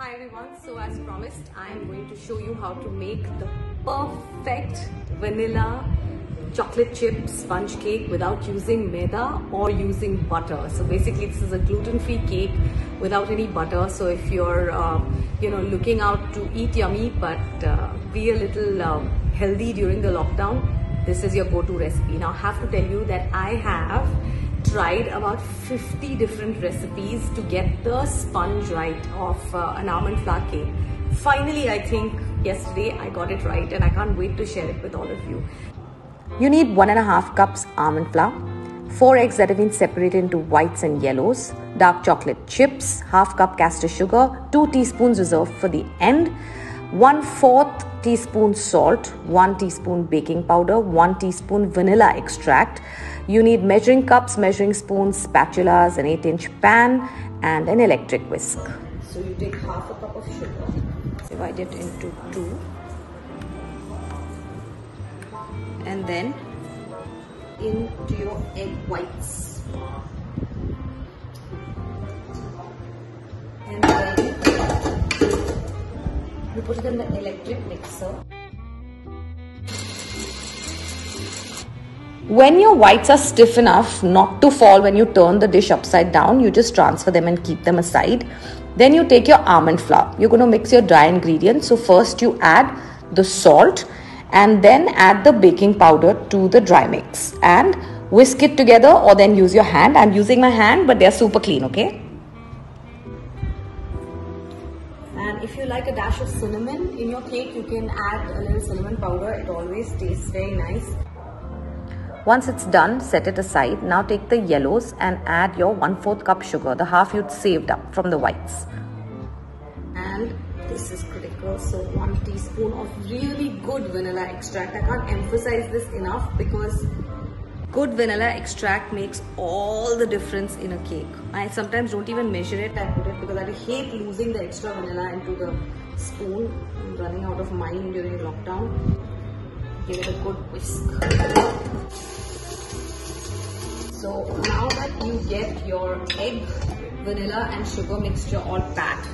Hi everyone, so as promised I am going to show you how to make the perfect vanilla chocolate chip sponge cake without using maida or using butter. So basically this is a gluten-free cake without any butter. So if you're looking out to eat yummy but be a little healthy during the lockdown, this is your go-to recipe. Now I have to tell you that I have tried about 50 different recipes to get the sponge right of an almond flour cake. Finally, I think yesterday I got it right and I can't wait to share it with all of you. You need 1.5 cups almond flour, 4 eggs that have been separated into whites and yellows, dark chocolate chips, half cup castor sugar, 2 teaspoons reserved for the end, 1/4 teaspoon salt, 1 teaspoon baking powder, 1 teaspoon vanilla extract. You need measuring cups, measuring spoons, spatulas, an 8-inch pan and an electric whisk. So you take half a cup of sugar, divide it into 2 and then into your egg whites. And then you put it in the electric mixer. When your whites are stiff enough not to fall when you turn the dish upside down, you just transfer them and keep them aside. Then you take your almond flour. You're going to mix your dry ingredients. So first you add the salt and then add the baking powder to the dry mix and whisk it together, or then use your hand. I'm using my hand, but they're super clean, okay? And if you like a dash of cinnamon in your cake, you can add a little cinnamon powder. It always tastes very nice. Once it's done, set it aside. Now take the yellows and add your 1/4 cup sugar, the half you'd saved up from the whites. And this is critical, so 1 teaspoon of really good vanilla extract. I can't emphasize this enough because good vanilla extract makes all the difference in a cake. I sometimes don't even measure it. I put it because I hate losing the extra vanilla into the spoon. I'm running out of mine during lockdown. Give it a good whisk. So now that you get your egg, vanilla and sugar mixture all packed,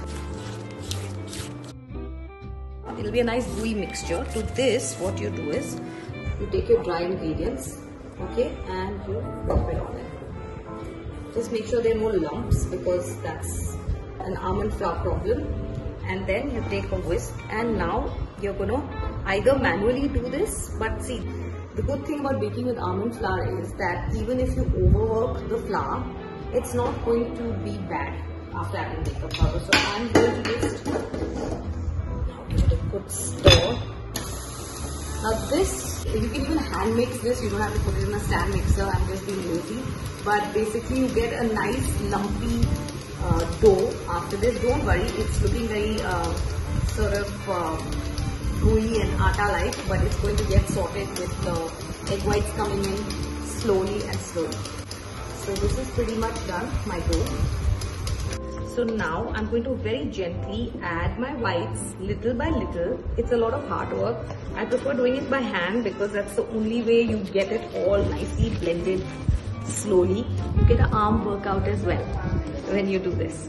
it'll be a nice gooey mixture. To this, what you do is you take your dry ingredients, okay, and you drop it on it. Just make sure there are no lumps because that's an almond flour problem. And then you take a whisk, and now you're going to either manually do this, but see, the good thing about baking with almond flour is that even if you overwork the flour, it's not going to be bad after adding baking powder. So I'm going to just now give it a good stir. Now this, you can even hand mix this, you don't have to put it in a stand mixer. I'm just being lazy. But basically you get a nice lumpy dough after this. Don't worry, it's looking very sort of gooey and atta-like, but it's going to get sorted with the egg whites coming in slowly and slowly. So this is pretty much done, my dough. So now I'm going to very gently add my whites little by little. It's a lot of hard work. I prefer doing it by hand because that's the only way you get it all nicely blended slowly. You get an arm workout as well when you do this.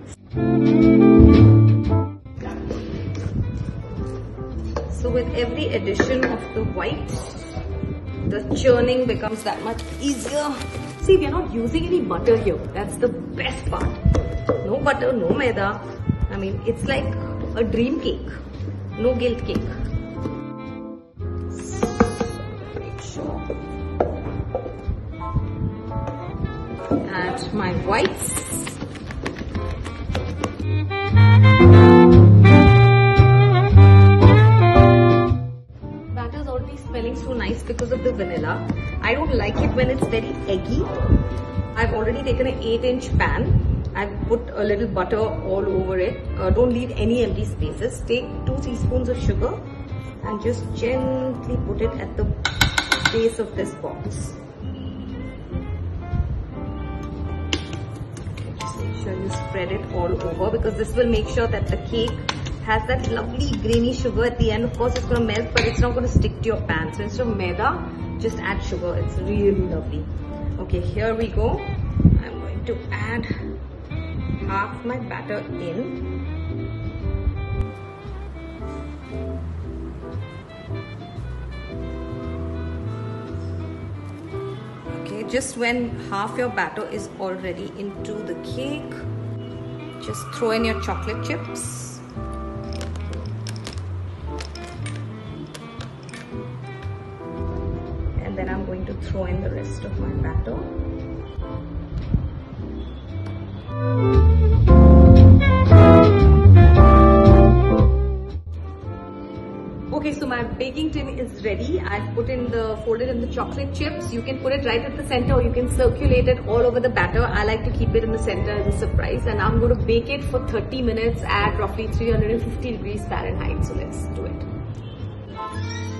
So with every addition of the white, the churning becomes that much easier. See, we are not using any butter here. That's the best part. No butter, no maida. I mean, it's like a dream cake. No guilt cake. Make sure. Add my whites. Smelling so nice because of the vanilla. I don't like it when it's very eggy. I've already taken an 8-inch pan. I've put a little butter all over it. Don't leave any empty spaces. Take 2 teaspoons of sugar and just gently put it at the base of this box. Just make sure you spread it all over because this will make sure that the cake has that lovely grainy sugar at the end. Of course, it's going to melt, but it's not going to stick to your pan. So instead of maida, just add sugar. It's really lovely. Okay, here we go. I'm going to add half my batter in. just when half your batter is already into the cake, just throw in your chocolate chips. And then I'm going to throw in the rest of my batter. Okay, so my baking tin is ready. I've folded in the chocolate chips. You can put it right at the center, or you can circulate it all over the batter. I like to keep it in the center as a surprise, and I'm going to bake it for 30 minutes at roughly 350 degrees Fahrenheit. So let's do it.